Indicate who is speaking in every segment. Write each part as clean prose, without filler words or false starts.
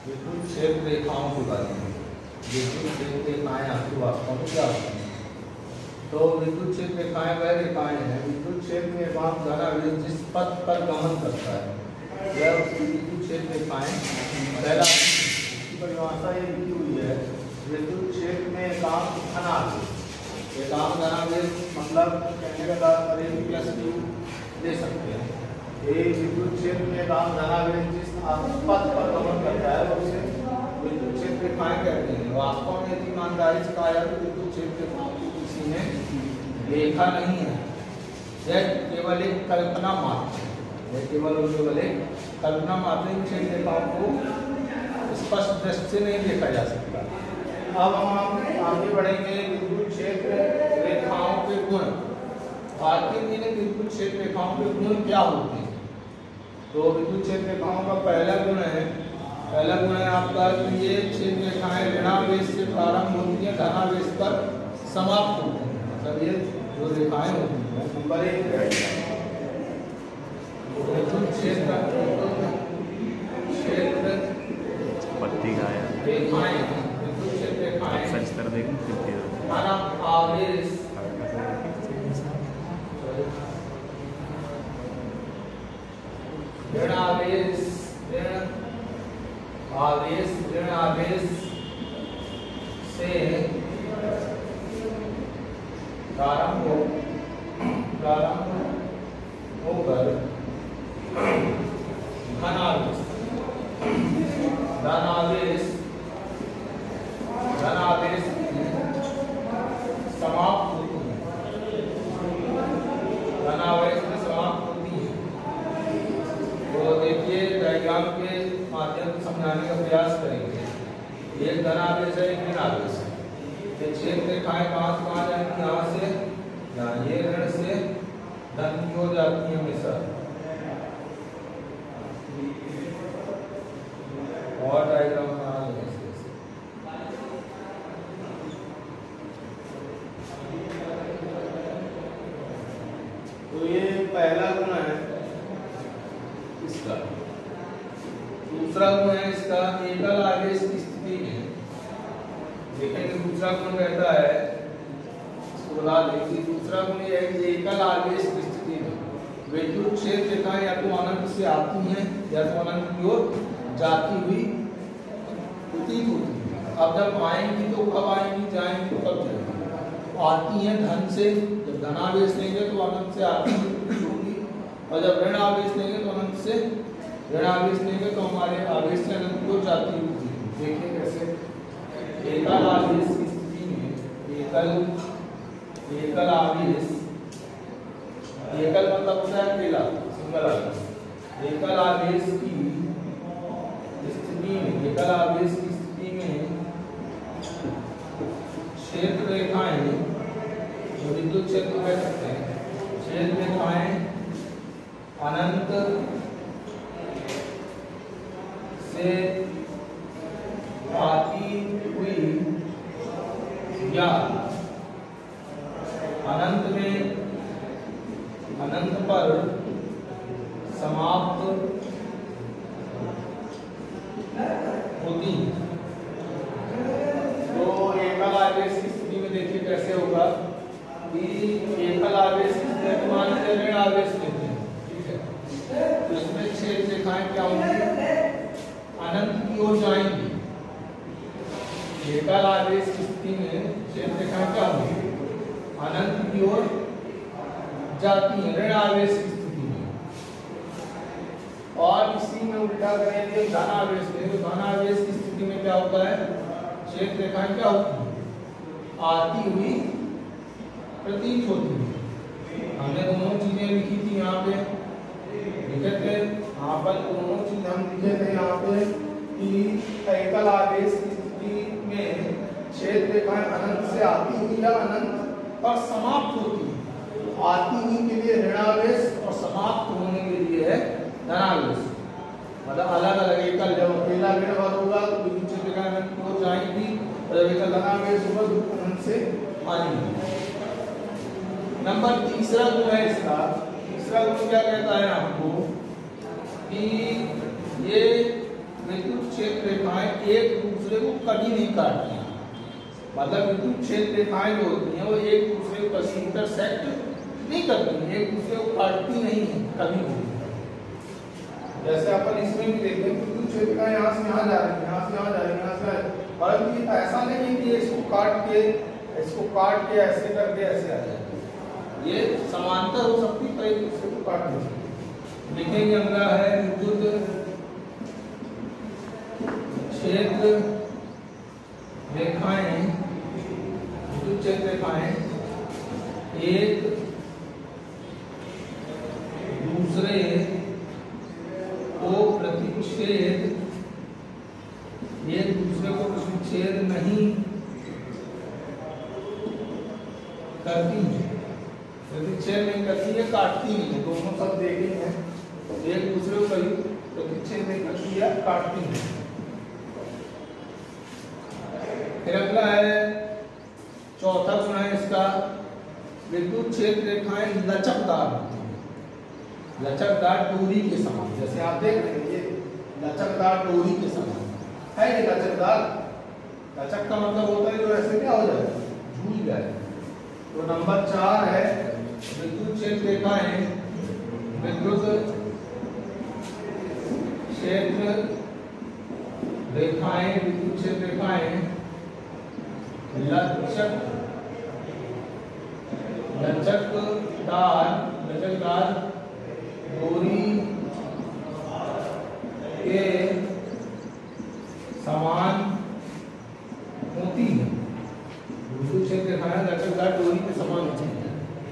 Speaker 1: विद्युत क्षेत्र रेखाओं के बारे में। विद्युत क्षेत्र रेखाएं आपकी वास्तव में क्या होती हैं? तो विद्युत क्षेत्र रेखाएं वह रेखाएं हैं, विद्युत क्षेत्र में एक धनावेश जिस पथ पर गमन करता है वह विद्युत क्षेत्र रेखाएं पहला। इसकी परिभाषा ये लिखी हुई है, विद्युत क्षेत्र में एकांक धनावेश, एकांक धनावेश मतलब कहने का तात्पर्य प्लस क्यू ले सकते हैं। ये विद्युत क्षेत्र में एकांक धनावेश जिस पथ पर गमन करता है उसे विद्युत क्षेत्र रेखाएं कहते हैं। वास्तव में यदि ईमानदारी से कहा जाए तो विद्युत क्षेत्र रेखाओं की किसी में रेखा नहीं है, यह केवल एक कल्पना मात्र है, यह केवल एक कल्पना मात्र है। क्षेत्र रेखाओं को स्पष्ट दृष्टि से नहीं देखा जा सकता। अब हम आगे बढ़ेंगे विद्युत क्षेत्र रेखाओं के गुण। आखिर में विद्युत क्षेत्र रेखाओं के गुण क्या होते हैं? तो विद्युत क्षेत्र रेखाओं का पहला गुण है आपका कि ये क्षेत्र रेखाएं ऋणावेश से प्रारंभ होती हैं, धनावेश पर समाप्त होती हैं। मतलब ये जो रेखाएं होती हैं नंबर 1 विद्युत क्षेत्र रेखाएं, विद्युत क्षेत्र रेखाएं आवेश ऋण आवेश से प्रारंभ होकर धनावेश समाप्त होती है, धनावेश में समाप्त होती है। तो देखिए डायग्राम के माध्यम से समझाने का प्रयास करेंगे। एक धनावेश है, एक ऋण आवेश है। ये क्षेत्र रेखाएं कहाँ जाएंगी? यहाँ से यहाँ, ये ऋण से धन की हो जाती है हमेशा। और डायग्राम बना लेंगे। तो ये पहला गुण है इसका। दूसरा गुण है इसका एकल आवेश की स्थिति में। देखेंगे दूसरा गुण कहता है, इसको बता देंगे। दूसरा गुण ये है कि एकल आवेश की स्थिति में विद्युत क्षेत्र रेखाएं या तो अनंत से आती हैं या तो अनंत की ओर जाती हुई प्रतीत होती है। अब जब आएंगी तो कब आएंगी, जाएंगी तो कब जाएंगी? आती हैं धन से, जब धनावेश लेंगे तो अनंत से आती होगी, और जब ऋण आवेश लेंगे तो अनंत से ऋण आवेश लेंगे तो हमारे आवेश से अनंत की ओर जाती होगी। देखिए कैसे एकल आवेश की स्थिति में एकल आवेश, एकल मतलब होता है अकेला, सिंगल आवेश। एकल आवेश की स्थिति में, एकल आवेश की स्थिति में क्षेत्र रेखाएं, जो विद्युत क्षेत्र कह सकते हैं, क्षेत्र रेखाएं अनंत से आती हुई या अनंत पर समाप्त होती। तो एकल आवेश की स्थिति में देखिए कैसे होगा कि एकल आवेश की स्थिति में मान लीजिए ऋण आवेश लेते हैं, ठीक है, तो इसमें क्षेत्र रेखाएं क्या होंगी? अनंत की ओर जाएंगी। एकल आवेश की स्थिति में क्षेत्र रेखाएं क्या होंगी? अनंत की ओर जाती है ऋण आवेश की स्थिति में। और इसी में उल्टा करेंगे धन आवेश में, तो धन आवेश की स्थिति में क्या होता है? क्षेत्र रेखाएं क्या होती है? आती हुई प्रतीत होती है। हमने दोनों चीजें लिखी थी यहाँ पे, लिखे थे यहाँ पर दोनों चीज हम लिखे थे यहाँ पे कि एकल आवेश की स्थिति में क्षेत्र रेखाएं अनंत से आती हुई या अनंत पर समाप्त होती है। आती हुई के लिए ऋणावेश और समाप्त होने के लिए है धनावेश। मतलब अलग अलग, एकल जब अकेला ऋण होगा तो विद्युत क्षेत्र रेखाएं अनंत की ओर जाएंगी, और जब एकल धनावेश होगा तो अनंत से आएंगी। नंबर तीसरा गुण है इसका। तीसरा गुण क्या कहता है आपको कि ये विद्युत क्षेत्र रेखाएं एक दूसरे को कभी नहीं काटती, मतलब विद्युत क्षेत्र रेखाएं जो होती हैं वो एक दूसरे को कभी इंटरसेक्ट नहीं करती, एक दूसरे को काटती नहीं है कभी भी। जैसे अपन इसमें भी देखते हैं विद्युत क्षेत्र रेखाएं यहाँ से यहाँ जा रही है, यहाँ से यहाँ जा रही है, यहाँ से परंतु ऐसा नहीं है कि इसको काट के ऐसे करके ऐसे आ जाए, ये समांतर हो सकती है, कई दूसरे को काट नहीं सकती। लिखेंगे अगला है विद्युत क्षेत्र रेखाएं, विद्युत क्षेत्र रेखाएं एक दूसरे को प्रतिच्छेद, एक दूसरे को प्रतिच्छेद नहीं करती है, प्रतिच्छेद नहीं करती है, काटती नहीं है, दोनों सब देखेंगे, एक दूसरे को कभी प्रतिच्छेद नहीं करती है, काटती है। फिर अगला है चौथा गुण है इसका, विद्युत क्षेत्र रेखाएं लचकदार होती हैं, लचकदार डोरी के समान, जैसे आप देख रहे हैं ये लचकदार डोरी के समान है, ये लचकदार, लचक का मतलब होता है जो ऐसे क्या हो जाए, झूल जाए। तो नंबर 4 है विद्युत क्षेत्र रेखाएं, विद्युत क्षेत्र रेखाएं, विद्युत क्षेत्र रेखाएं लचकदार डोरी के समान होती है, विद्युत क्षेत्र रेखाएं लचकदार डोरी के समान होती है।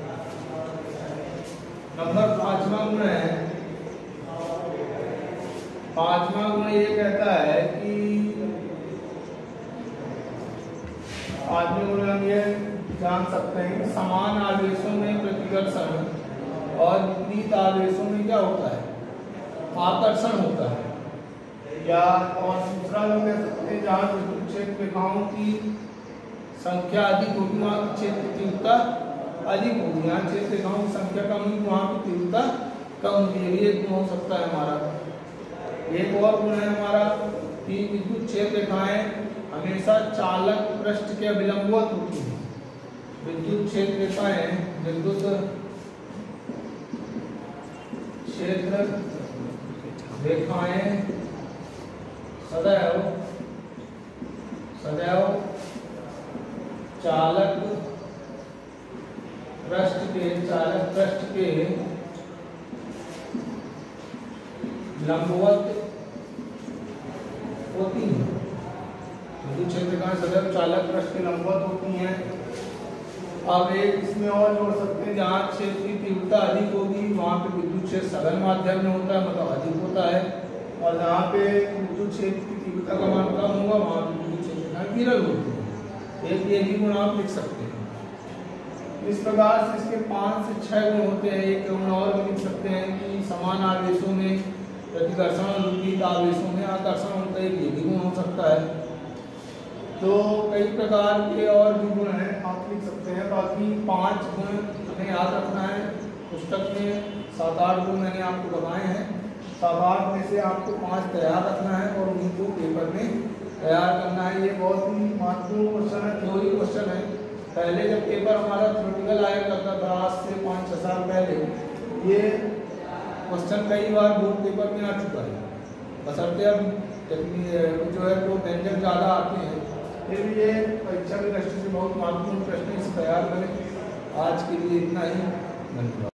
Speaker 1: नंबर 5वां गुण है, 5वां गुण ये कहता है कि आदमी गुण हम ये जान सकते हैं कि समान आवेशों में प्रतिकर्षण और विपरीत आवेशों में क्या होता है, आकर्षण होता है। या और दूसरा लोग कह सकते हैं जहाँ विद्युत क्षेत्र रेखाओं की संख्या अधिक होगी वहाँ की क्षेत्र की तीव्रता अधिक होगी, यहाँ क्षेत्र रेखाओं की संख्या कम होगी वहाँ की तीव्रता कम होगी, ये भी एक गुण हो सकता है हमारा। एक और गुण है हमारा कि विद्युत क्षेत्र रेखाएं हमेशा चालक पृष्ठ के अभिलंबवत होती है, विद्युत क्षेत्र रेखाएं, विद्युत क्षेत्र रेखाएं सदैव चालक पृष्ठ के लंबवत होती है, विद्युत क्षेत्र रेखाएं सदैव चालक पृष्ठ के लंबवत होती हैं। अब एक इसमें और जोड़ सकते हैं, जहाँ क्षेत्र की तीव्रता अधिक होगी वहाँ पे विद्युत क्षेत्र सघन माध्यम में होता है, मतलब अधिक होता है, और जहाँ पे विद्युत क्षेत्र की तीव्रता का मान कम होगा वहाँ पे विद्युत क्षेत्र रेखाएं विरल होती है। एक ये भी गुण आप लिख सकते हैं। इस प्रकार से इसके 5 से 6 गुण होते हैं। एक गुण और भी लिख सकते हैं कि समान आवेशों में प्रतिकर्षण और विपरीत आवेशों में आकर्षण होता है, ये भी गुण हो सकता है। तो कई प्रकार के और भी गुण हैं, आप लिख सकते हैं। बाकी 5 गुण हमें याद रखना है। पुस्तक में 7-8 गुण मैंने आपको बताए हैं, 7-8 में से आपको 5 तैयार रखना है और उनको पेपर में तैयार करना है। ये बहुत ही महत्वपूर्ण क्वेश्चन है, थ्योरी क्वेश्चन है। पहले जब पेपर हमारा थ्योरेटिकल आया करता था आज से 5-6 साल पहले, ये क्वेश्चन कई बार बोर्ड पेपर में आ चुका है। बशर्ते अब जो है वो व्यंजन ज़्यादा आते हैं, फिर भी ये परीक्षा की दृष्टि से बहुत महत्वपूर्ण प्रश्न इसे तैयार करें। आज के लिए इतना ही, धन्यवाद।